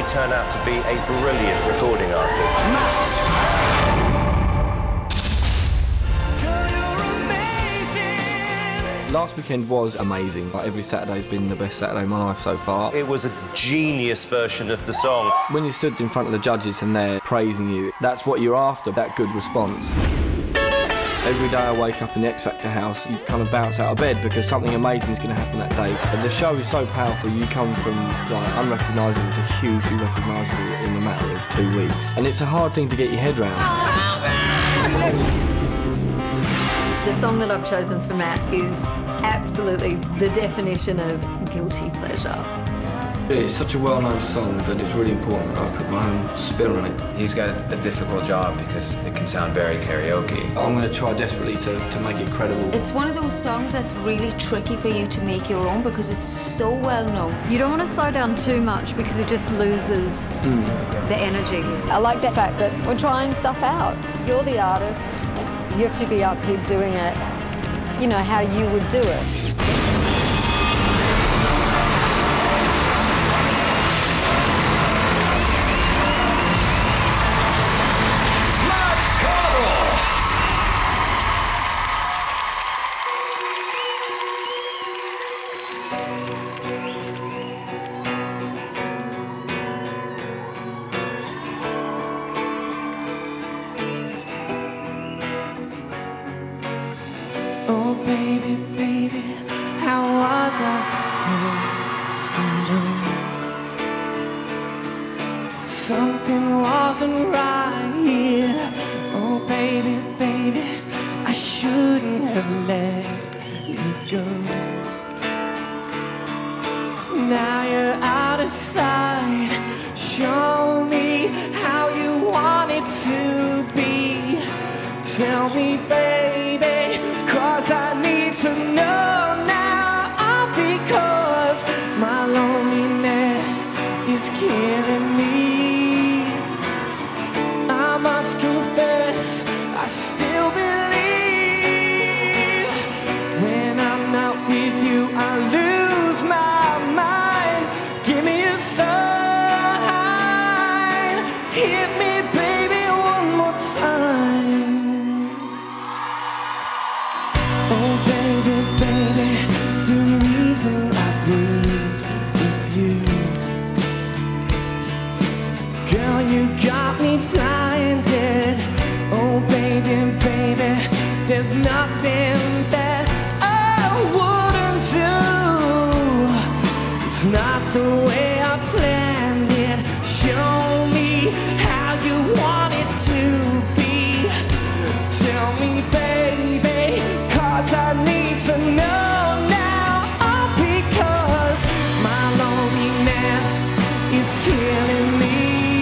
she turn out to be a brilliant recording artist. Last weekend was amazing. Like, every Saturday's been the best Saturday of my life so far. It was a genius version of the song. When you stood in front of the judges and they're praising you, that's what you're after, that good response. Every day I wake up in the X Factor house, you kind of bounce out of bed because something amazing is going to happen that day. And the show is so powerful, you come from like unrecognisable to hugely recognisable in a matter of 2 weeks. And it's a hard thing to get your head round. The song that I've chosen for Matt is absolutely the definition of guilty pleasure. It's such a well-known song that it's really important that I put my own spin on it. He's got a difficult job because it can sound very karaoke. I'm going to try desperately to make it credible. It's one of those songs that's really tricky for you to make your own because it's so well known. You don't want to slow down too much because it just loses the energy. I like the fact that we're trying stuff out. You're the artist. You have to be up here doing it, you know, how you would do it. Oh baby, baby, how was I supposed to know? Something wasn't right here. Oh baby, baby, I shouldn't have let you go. Now you're out of sight. Show me how you want it to be. Tell me, baby, 'cause I need to know now, because my loneliness is killing me. I must confess, I still believe when I'm not with you, I lose my mind. Give me a sign, hit me, baby, one more time. Oh baby, baby, the reason I breathe is you. Girl, you got me blinded. Oh baby, baby, there's nothing that I wouldn't do. It's not the way I planned it. Show me how you want it to be. Tell me, baby, 'cause I need to know now, because my loneliness is killing me.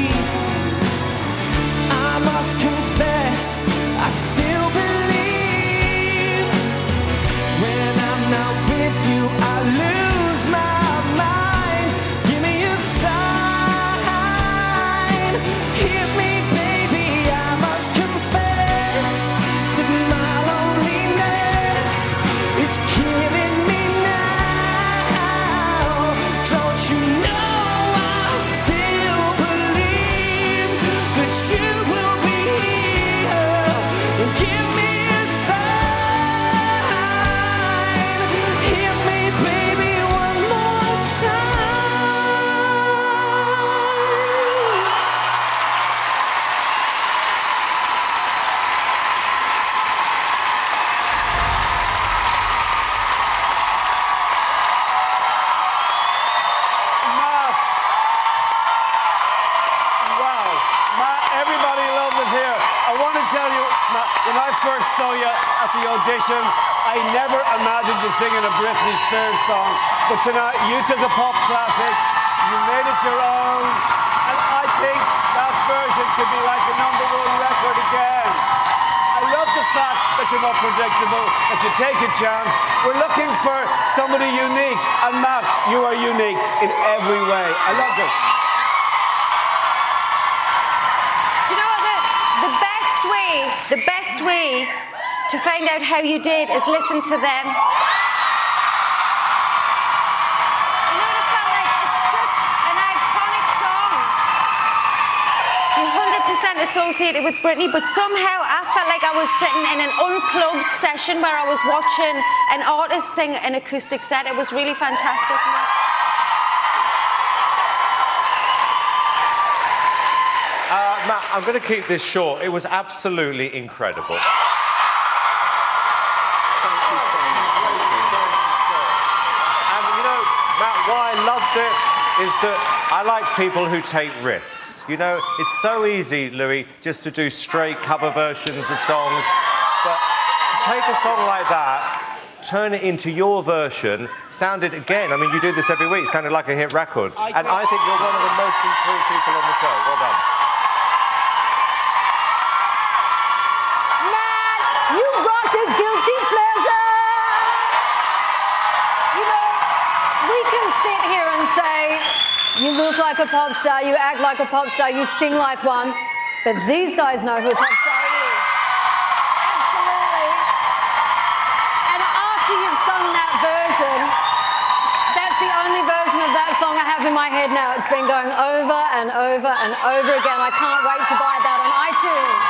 I must confess, I still believe when I'm not with you, I lose my mind. Give me a sign, hit me, baby, I must confess that my loneliness is killing me now. Don't you know I still believe that you will be here? Give me a sign, hit me, baby, one more time. Matt. Wow. Matt, everybody loves it here. I want to tell you, Matt, when I first saw you at the audition, I never imagined you singing a Britney Spears song. But tonight, you took a pop classic, you made it your own, and I think that version could be like the #1 record again. I love the fact that you're not predictable, that you take a chance. We're looking for somebody unique, and Matt, you are unique in every way. I loved it. Do you know what? The best way to find out how you did is listen to them. You know what it felt like? It's such an iconic song. associated with Britney, but somehow I felt like I was sitting in an unplugged session where I was watching an artist sing an acoustic set. It was really fantastic. Matt, I'm going to keep this short. It was absolutely incredible. Why I loved it is that I like people who take risks. You know, it's so easy, Louis, just to do straight cover versions of songs. But to take a song like that, turn it into your version, sound it again. I mean, you do this every week, sounded like a hit record. And I think you're one of the most improved people on the show. Well done. Matt, you brought the guilty pleasure! You know, we can sit here and say, you look like a pop star, you act like a pop star, you sing like one, but these guys know who a pop star is. Absolutely. And after you've sung that version, that's the only version of that song I have in my head now. It's been going over and over and over again. I can't wait to buy that on iTunes.